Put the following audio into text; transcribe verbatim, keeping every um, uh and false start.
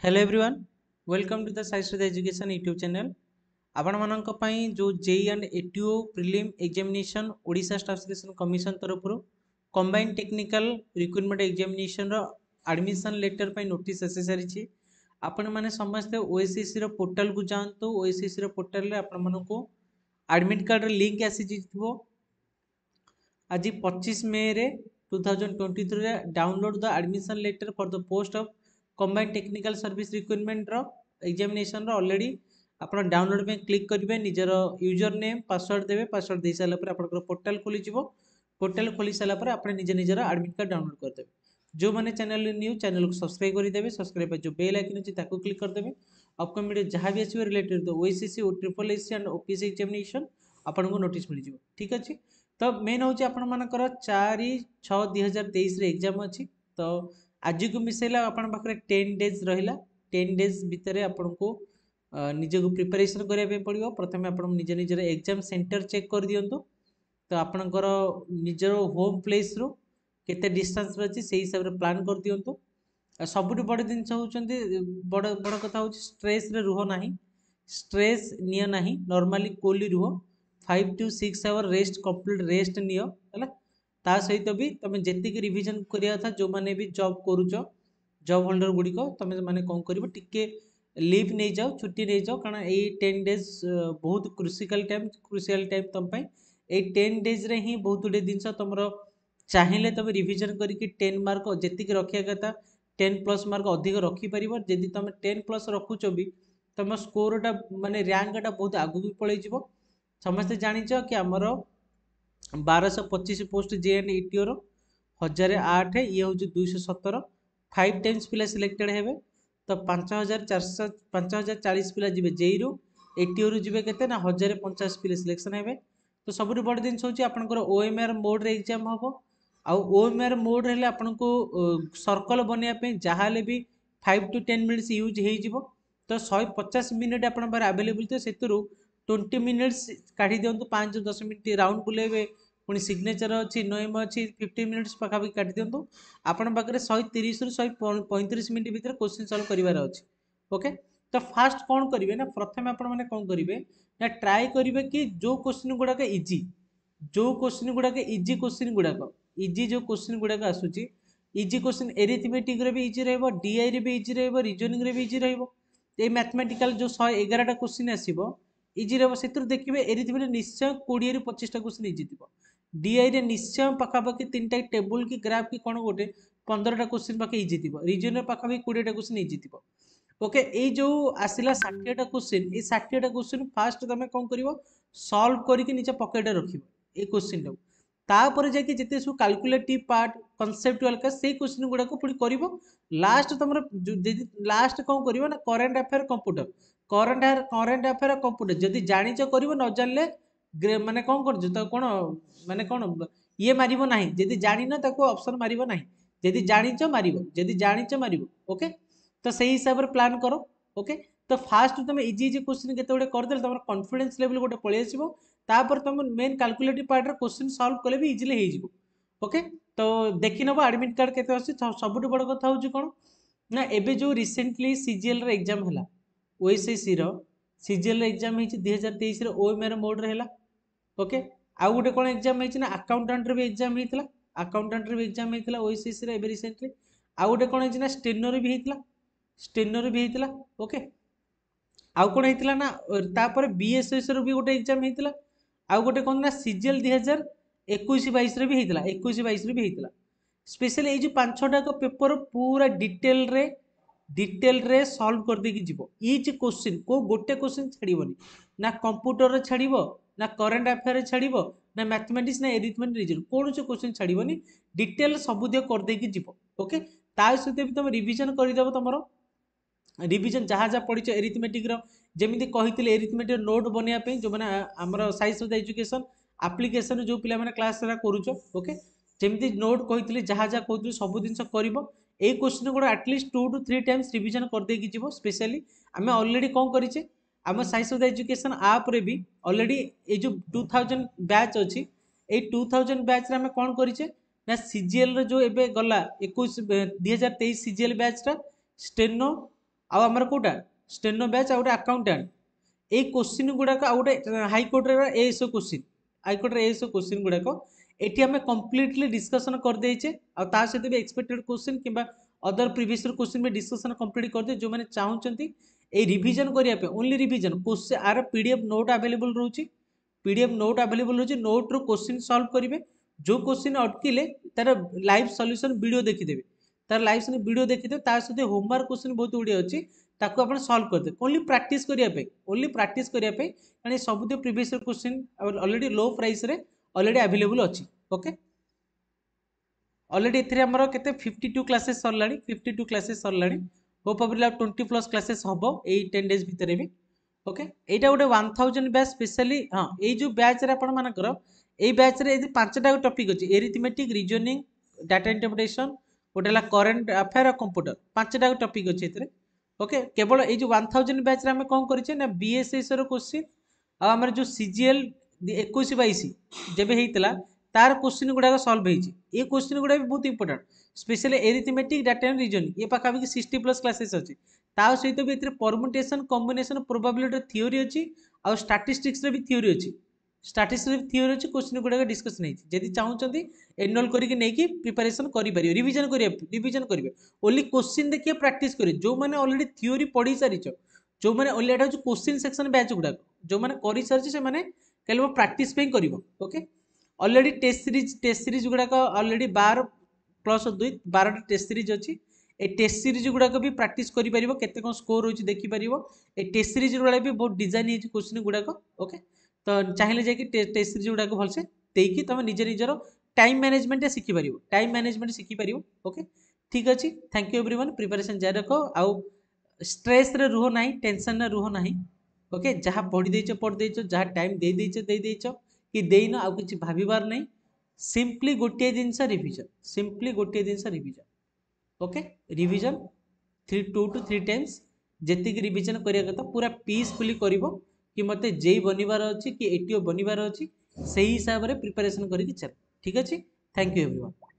Hello everyone, welcome to the science education YouTube channel. आपण मानक पई जो JE and ATO prelim examination Odisha staff selection commission तरफ combined technical recruitment examination रो admission letter पई notice आसी सारी। आपण माने समस्त ओएसएससी रो पोर्टल को जानतो। ओएसएससी रो पोर्टल रे आपण मानको एडमिट कार्ड लिंक आसी जिवो। आज पच्चीस मे रे टू थाउजेंड ट्वेंटी थ्री रे download the admission letter for the post of combined technical service recruitment रो एग्जामिनेशन रो ऑलरेडी आपण डाउनलोड पे क्लिक करेंगे। निजर यूजर नेम पासवर्ड देवे। पासवर्ड दे सारा पर आपन पोर्टल खोली जिवो। पोर्टल खोली सारा पर आपण निज निजर एडमिट कार्ड डाउनलोड कर देबे। जो माने चैनल न्यू चैनल को सब्सक्राइब कर देबे। सब्सक्राइब पर जो बेल आइकन अछि ताको क्लिक कर देबे। अपकमिंग वीडियो जहां भी आसीबो रिलेटेड टू ओएसएससी और triple SC and OPSC examination आपन को नोटिस मिल जिवो। ठीक अछि। तो मेन हूँ आपण मानकर चार छः दुई हजार तेईस एग्जाम अच्छी। तो आज को मिसेला आपण पाखे टेन डेज रहा। टेन डेज भितर आपन को निजक प्रिपेरेसन करने पड़ो। प्रथम आप निज निजर एग्जाम सेंटर चेक कर दिंतु। तो आपणकर निजर होम प्लेस रू केते डिस्टेंस अच्छी से हिसाब से प्लान कर दिंतु। सबुठ बड़ जिनस होती बड़ बड़ कथा हूँ स्ट्रेस रे रुह ना। स्ट्रेस नियो ना, नॉर्मली कूल रुह। Five to six hour rest complete rest नियो है। ता सहित भी तुम जी रिविजन करिया था जो माने भी जॉब करुच जॉब होल्डर गुड़िक तुम मैंने कौन कर टिके लीव नहीं जाओ, छुट्टी नहीं जाओ। कारण ये टेन डेज बहुत क्रुसिकल टाइम क्रुसियल टाइम तुम ये टेन डेज रे ही बहुत गुटे जिनस तुम चाहिए तुम रिविजन करके टेन मार्क जी रखा कथा टेन प्लस मार्क अधिक रखिपर। जदि तुम टेन प्लस रखुच भी तुम स्कोरटा माने रैंकटा बहुत आगू भी पलैज। समस्ते जानिच कि आमर बारश पचिश पोस्ट जे एंड ईटीओ रो हजार आठ ये हूँ दुईश सतर फाइव टाइम्स पिला सिलेक्टेड हेबे। तो पांच हजार चार पांच हजार चालीस पिला जी जेई रु एटीओ रु जी के हजार पंचाश पिला सिलेक्शन हेबे। तो सब बड़ जिन हूँ आपंकर ओएमआर मोड रे एग्जाम हम आउ ओएमआर मोड रे आपन को सर्कल बनवाई जहाँ भी five to ten minutes use हो। तो शहे पचास मिनिट आप आवेलेबल थे से ट्वेंटी मिनिट्स काढ़ी दिंतु। पाँच दस मिनट राउंड बुलेबे पुणी सिग्नेचर अच्छी नोएम अच्छी फिफ्टी मिनिट्स पाखापाखि काटी दिंतु। आपण पाखे शहे तीस रु शहे पैंतीस मिनिट भितर क्वेश्चन सॉल्व करार अच्छे। ओके। तो फास्ट कौन करेंगे ना प्रथम आपण मैंने कौन करेंगे ना ट्राए करेंगे कि जो क्वेश्चन गुड़ाक इजी जो क्वेश्चन गुड़ाक इजी क्वेश्चन गुड़ाक इजी जो क्वेश्चन गुड़ाक आसूची इजी क्वेश्चन एरिथमेटिक रे भी इजी रहिबो, डीआई रे भी इजी रहिबो, रीजनिंग रे भी इजी रहिबो। ए मैथमेटिकल जो शहे एगारटा क्वेश्चन आसीबो इजी रहा से देखिए एरिथमेटिक निश्चय कोड़े रु पच्चीस क्वेश्चन इजी थी। डीआई रे निश्चय पखापाखि तीन टा टेबुल की ग्राफ की कौन गोटे पंद्रह क्वेश्चन पाखे इजी थी। रीजन पाखापाखि कोड़े क्वेश्चन इजी थी। ओके। ये जो आसला षाठिएटा क्वेश्चन ये षाठिएटा क्वेश्चन फास्ट तुम कौन कर सल्व करके निज पकेट रख ये क्वेश्चन टाक तापर जाकि जिते सब कैलकुलेटिव पार्ट कनसेप्टुअल का से क्वेश्चन गुड़ा को पुणी कर लास्ट तुम लास्ट कौन कर ना current affair computer current current affair computer जदि जानिच कर न जानले माने कौन कर कौन माने कौन ये मारिबो नाही। जदि जानिन ताको ऑप्शन मारिबो नाही। जदि जानिच मारिबो जदि जानिच मारिबो। ओके। तो सही हिसाब से प्लान करो। ओके। तो फास्ट तुम इजी इजी क्वेश्चन केते करदे तुम कॉन्फिडेंस लेवल गोटे पळै आसीबो। तापर तुम मेन कैलकुलेटिव पार्ट रे क्वेश्चन सॉल्व कले भी इजीली हो जिवो। ओके। तो देखि नबो एडमिट कार्ड केते आसी। सबुठ बड़ कथा होउची कोन ना एबे जो रिसेंटली सीजीएल रे एग्जाम हला ओएसएससी रो सीजीएल एग्जाम होती दुई हजार तेईस ओएमआर मोड रे हला। ओके। आउ गोटे कौन एग्जाम होती ना अकाउंटेंट रे भी एग्जाम होता अकाउंटेंट रे भी एग्जाम होता ओएसएससी रे रिसेंटली। आउ गोटे कौन होती ना स्टेनो रे भी होता स्टेनो रे भी होता। ओके। आउ कौन होता ना तापर बीएसएस रो भी गोटे एग्जाम होता। आउ गोटे कौन ना सीजीएल दुई हजार इक्कीस बाईस रे भी होता इक्कीस बाईस रे भी होता। स्पेशली ये जो पांच छटा पेपर पूरा डिटेल रे डिटेल रे सॉल्व कर देकी जीवो। इच क्वेश्चन को गोटे क्वेश्चन छाड़बनी ना कंप्यूटर रे छाड़िबो ना करेन्ट अफेयर रे छाड़िबो ना मैथमेटिक्स ना एरिथमेटिक रीजन कौन से क्वेश्चन छाड़बनी डिटेल सबुद कर देकी जीवो। ओके। ता सहित भी तुम रिविजन करदेव तुम रिविजन जहाँ जहाँ पढ़ी एरिथमेटिक जमी कही एरिथमेटिक नोट बनवाई जो मैंने आमर साइंस ऑफ एजुकेशन एप्लिकेशन जो पिला क्लास करुच। ओके। जमी नोट कही जहाँ जहाँ कहते सब जिन कर ये क्वेश्चन गुड़ा at least two two three times revision कर देकी जीवो। स्पेशली आम ऑलरेडी कौन करें आम साइंस ऑफ एजुकेशन आप रे भी ऑलरेडी ये जो टू थाउजेंड बैच अच्छी ये टू थाउजेंड बैच आम कौन करें ना सीजीएल जो एबे गला इक्कीस दुई हजार तेईस सीजीएल बैचटा स्टेनो आउ आमर कोटा स्टेनो बैच आ गोटे अकाउंटेंट ए क्वेश्चन गुड़ाक आ गोटे high court ASO question high court ASO question गुड़ाक एटी आम कम्प्लीटली डिस्कसन करदेचे आ सहित भी एक्सपेक्टेड क्वेश्चन कि अदर प्रीवियस क्वेश्चन भी डिस्कसन कंप्लीट करदे जो मैंने चाहते ये रिविजन करने ओनली रिविजन क्वेश्चन आर पीडीएफ नोट अवेलेबल रोचे पीडीएफ नोट अवेलेबल रोचे नोट रो क्वेश्चन सॉल्व करेंगे जो क्वेश्चन अटकिले तार लाइव सॉल्यूशन वीडियो देखीदेवे तार लाइव वीडियो देखीदेवे तार सहित होमवर्क क्वेश्चन बहुत गुड़े अच्छी ताको आपण सॉल्व करदे ओनली प्रैक्टिस करने ओनली प्रैक्टिस करने कारण सब previous question already low price रे ऑलरेडी अवेलेबल अच्छी ओके ऑलरेडी एथिरे हमर केते फिफ्टी टू क्लासेस सरलाणी फिफ्टी टू क्लासेस सरलाणी होपफुली ट्वेंटी प्लस क्लासेस हम ये टेन डेज भितर भी ओके एटा गोटे वन थाउजेंड बैच स्पेशली हाँ ये जो बैच रे आपण मानकर ये बैच रे पांचटा टॉपिक अच्छी एरिथमेटिक रीजनिंग डाटा इंटरप्रिटेशन गोटे करेन्ट अफेयर कंप्यूटर पांचटा टॉपिक अच्छी एथिरे ओके केवल ये जो वन थाउजेंड बैच रे हम कौन करें ना बीएसएस रो क्वेश्चन आम जो सीजीएल इक्कीस बाईस जब होता तार क्वेश्चन गुड़ाक सल्व होती ये क्वेश्चन गुड़ा भी बहुत important specially arithmetic data and reasoning ये पाखापाखि सिक्सटी प्लस क्लासेस अच्छी ता सहित भी ये परमुटेशन कॉम्बिनेशन प्रोबेबिलिटी थ्योरी अच्छी आउ स्टैटिस्टिक्स भी थ्योरी अच्छी स्टैटिस्टिक्स थ्योरी अच्छी क्वेश्चन गुड़ाक डिस्कसन होती जदि चाहते एनरोल करके प्रिपरेशन करेंगे रिविजन करेंगे रिविजन करेंगे ओनली क्वेश्चन देखिए प्रैक्टिस करेंगे जो मैंने ऑलरेडी थ्योरी पढ़ी सारी जो मैंने ओनली एटा क्वेश्चन सेक्शन बैच गुड़ाक जो मैंने कर सारी से केवल प्रैक्टिस पे कर okay already test series test series गुड़ाक ऑलरेडी बार प्लस दुई बार टेस्ट सीरीज अच्छी ए टेस्ट सीरीज गुड़ाक भी प्रैक्टिस करें केते कौन स्कोर होची देखिपर ए टेस्ट सीरीज गुड़ा भी बहुत डिजाइन है क्वेश्चन गुड़ाक ओके तो चाहिए जाकि टेस्ट सीरीज गुड़ाक भलसे देकी तुम निज निजर टाइम मैनेजमेंट शिखिपर टाइम मैनेजमेंट शिखिपर ओके ठीक अच्छे थैंक यू एवरीवन प्रिपरेशन जारी रख आउ स्ट्रेस रे रुह ना टेंशन रे रुह ना ओके जहाँ पढ़ी देच पढ़ देच जहाँ टाइम दे देच दे देच कि देन आउ किछि भाबिबार नहीं सिंपली गोटे जिनस रिविजन सिंपली गोटे जिनस revision okay revision three two two three times जेतिक रिविजन करिया कथा पूरा पीसफुली करिवो कि मते जेई बनिबार अछि कि एटीओ बनिबार अछि सही हिसाब रे प्रिपरेशन करिक चल ठीक अछि थैंक यू एवरीवन।